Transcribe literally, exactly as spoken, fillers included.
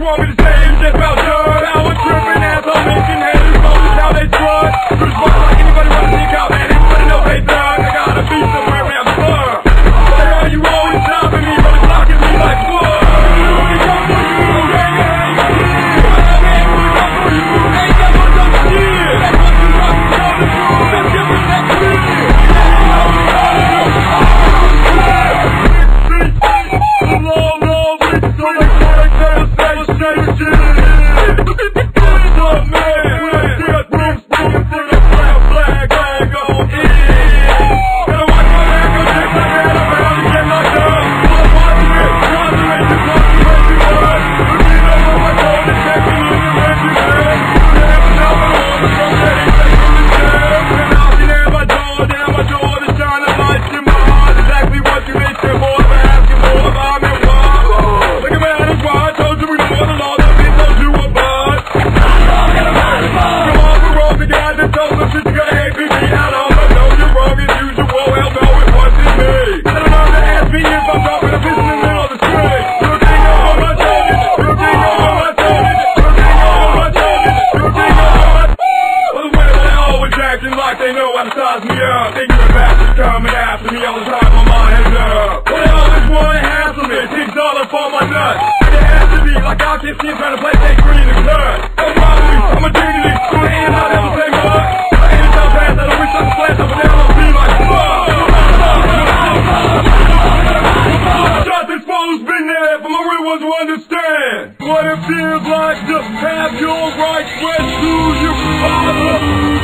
want me to say it's just about done. Power tripping, asshole making haters, focus how they trust. Bruce Boy like anybody wanna sneak out, man, everybody know they thug. I gotta be somewhere around the club. Say, are you always stopping me, but it's blocking me like what? Coming after me all the time on my head up. They always wanna hassle me, six dollars for my nuts. And it has to be like I can't see trying to play take green and cut. Don't bother me, I'm a dignity, so the end I never say much. I ain't it so fast that I wish I could flash up and down on me like fuck. Justice for who's been there, for my real ones who understand what it feels like to have your rights pressed through your father.